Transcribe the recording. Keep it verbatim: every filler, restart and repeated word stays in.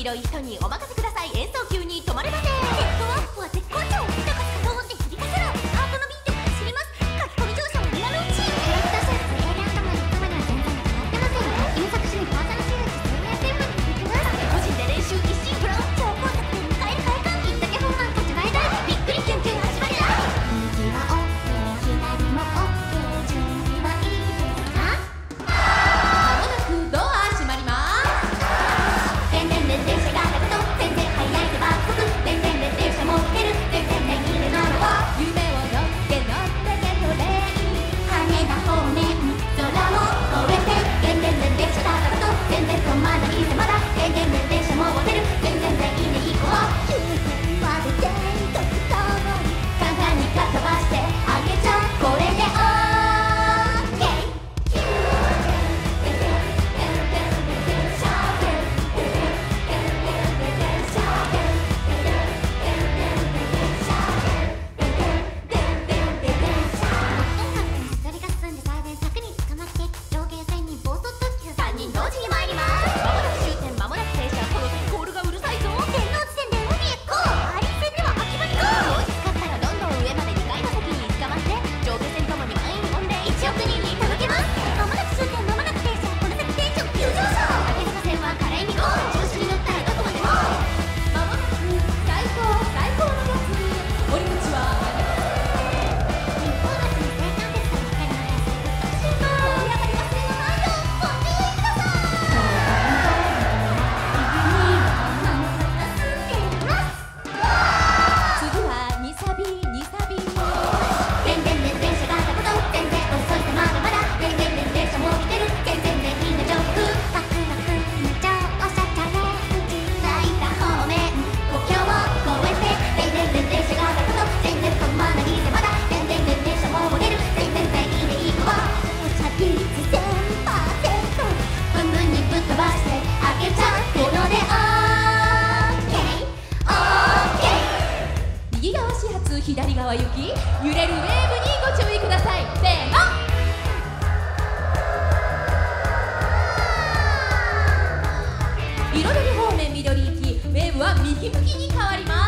広い人にお任せください。演奏級に止まれません。セットアップは絶好調。高さが通って響かせろ。ハートのビートが走ります。書き込み乗車も今のうち。 プロジェクトシューズエイリアン様に行くまでは全然変わってませんよ。優作種にパーサルシューズ専用専務に行きます。 個人で練習一心プロ。超高速で迎える快感。 いっだけ本番と違いだ。 びっくりキュンキュン始まりだ。 右はオッケー、左もオッケー、準備はいいですか？ まもなくドア閉まります。 でんでんでん電車が鳴ると全然速い手爆速。でんでんでん電車も出る。全然メニューなのは夢を乗って乗ってゲットレイ。 羽田方面空も越えて。でんでんでん電車が鳴ると全然止まないぜまだ。でんでんでん電車も出る。全然でいいね行こう。きゅうふんまで全国ともに簡単にかっ飛ばしてあげちゃう。これでオーケー。キューそれが進んで最前柵に捕まって上下線に暴走特急さんにん同時に参ります。まもなく終点、まもなく停車。この時コールがうるさいぞ。 天王寺線で海へゴー。ハリー線では秋葉にゴー。 当日買ったらどんどん上までにかいの席に捕まって上下線ともに満員御礼いちおく人に届けます。 まもなく終点、まもなく停車。この先定直急上昇。 竹坂線は華麗にゴー。調子に乗ったらどこまでも。まもなく最高最高のやつ。折口は日本橋に青函鉄道光の速さ盛り上がり忘れのないよ。ご注意ください。次はにサビにサビ。 でんでんでん電車が鳴ると全然遅いぜまだまだ。でんでんでん電車も来てる。全然でいいね上空。ワクワクな乗車チャレンジ。成田方面国境を越えて。でんでんでん電車が鳴ると全然止まないぜまだ。でんでんでん電車も出る。全然でいいね行こう。車率せんパーセント。ブンブンにぶっ飛ばしてあげちゃう。このでオーケーオーケー。 右側始発、左側行き。揺れるウェーブにご注意ください。せーの。彩り方面緑行き。ウェーブは右向きに変わります。